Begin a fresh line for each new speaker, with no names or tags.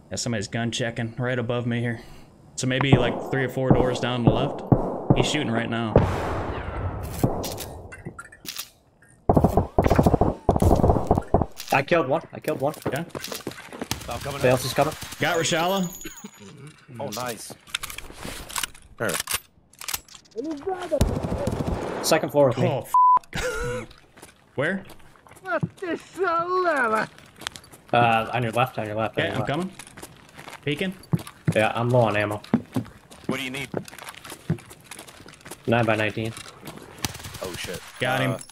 Yeah, somebody's gun checking right above me here. So maybe like 3 or 4 doors down the left. He's shooting right now.
I killed one.
Okay.
Somebody else is coming.
Got Reshala.
Oh, nice.
Second floor with me.
Oh, where?
On your left, on your left.
Okay, I'm coming. Peeking.
Yeah, I'm low on ammo.
What do you need?
9x19.
Oh shit.
Got him.